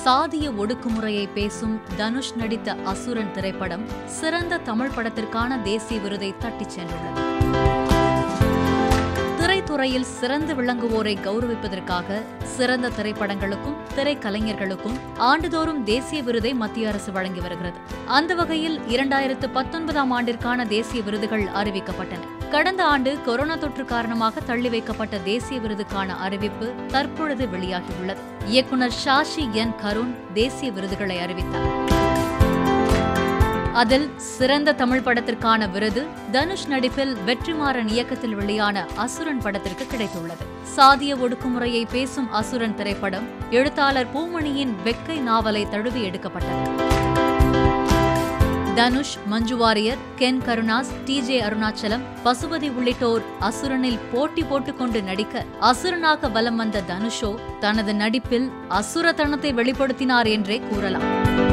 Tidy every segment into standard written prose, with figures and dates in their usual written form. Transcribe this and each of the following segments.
சாதிய ஒடுக்குமுறையை பேசும் தனுஷ் நடித்த அசுரன் திரைப்படம் சிறந்த தமிழ் படத்திற்கான தேசிய விருதை தட்டிச் சென்றுள்ளது. திரைத்துறையில் சிறந்து விளங்குவோரை கௌரவிப்பதற்காக சிறந்த திரைப்படங்களுக்கும் திரைக்கலைஞர்களுக்கும் ஆண்டுதோறும் தேசிய விருதை மத்திய அரசு வழங்கி வருகிறது. அந்த வகையில் 2019ஆம் ஆண்டிற்கான தேசிய விருதுகள் அறிவிக்கப்பட்டன. கடந்த ஆண்டு கொரோனா தொற்று காரணமாக தள்ளி வைக்கப்பட்ட தேசிய விருதுக்கான அறிவிப்பு தற்பொழுது வெளியாகியுள்ளது. இயக்குனர் ஷாஷி என் கருண் தேசிய விருதுகளை அறிவித்தார். அதில் சிறந்த தமிழ் படத்திற்கான விருது தனுஷ் நடிப்பில் வெற்றிமாறன் இயக்கத்தில் வெளியான அசுரன் படத்திற்கு கிடைத்துள்ளது. சாதிய ஒடுக்குமுறையை பேசும் அசுரன் திரைப்படம் எழுத்தாளர் பூமணியின் வெக்கை நாவலை தழுவி எடுக்கப்பட்டது. தனுஷ், மஞ்சு வாரியர், கென் கருணாஸ், TJ அருணாச்சலம், பசுபதி உள்ளிட்டோர் அசுரனில் போட்டி போட்டுக்கொண்டு நடிக்க அசுரனாக வலம் வந்த தனுஷோ தனது நடிப்பில் அசுரத்தனத்தை வெளிப்படுத்தினார் என்றே கூறலாம்.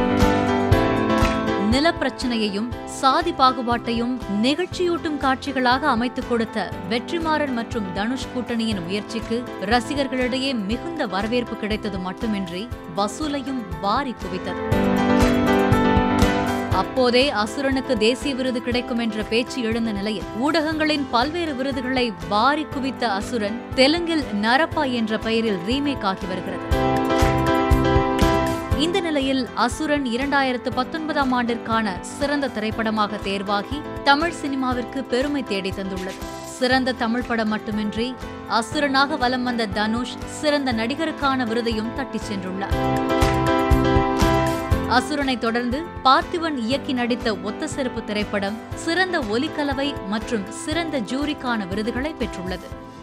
நிலப்பிரச்சனையையும் சாதி பாகுபாட்டையும் நெகிழ்ச்சியூட்டும் காட்சிகளாக அமைத்துக் கொடுத்த வெற்றிமாறன் மற்றும் தனுஷ் கூட்டணியின் முயற்சிக்கு ரசிகர்களிடையே மிகுந்த வரவேற்பு கிடைத்தது மட்டுமின்றி வசூலையும் வாரி குவித்தது. அப்போதே அசுரனுக்கு தேசிய விருது கிடைக்கும் என்ற பேச்சு எழுந்த நிலையில் ஊடகங்களின் பல்வேறு விருதுகளை வாரி குவித்த அசுரன் தெலுங்கில் நரப்பா என்ற பெயரில் ரீமேக் ஆகி வருகிறது. இந்த நிலையில் அசுரன் 2019ஆம் ஆண்டிற்கான சிறந்த திரைப்படமாக தேர்வாகி தமிழ் சினிமாவிற்கு பெருமை தேடி தந்துள்ளது. சிறந்த தமிழ் படம் மட்டுமின்றி அசுரனாக வலம் வந்த தனுஷ் சிறந்த நடிகருக்கான விருதையும் தட்டிச் சென்றுள்ளார். அசுரனை தொடர்ந்து பார்த்திபன் இயக்கி நடித்த ஒத்த செருப்பு திரைப்படம் சிறந்த ஒலிக்கலவை மற்றும் சிறந்த ஜூரிக்கான விருதுகளை பெற்றுள்ளது.